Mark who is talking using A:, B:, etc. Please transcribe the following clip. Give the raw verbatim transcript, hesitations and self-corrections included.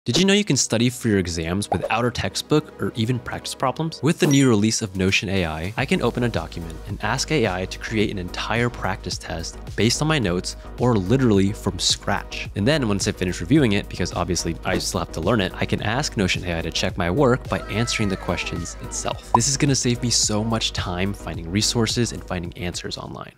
A: Did you know you can study for your exams without a textbook or even practice problems? With the new release of Notion A I, I can open a document and ask A I to create an entire practice test based on my notes or literally from scratch. And then once I finish reviewing it, because obviously I still have to learn it, I can ask Notion A I to check my work by answering the questions itself. This is going to save me so much time finding resources and finding answers online.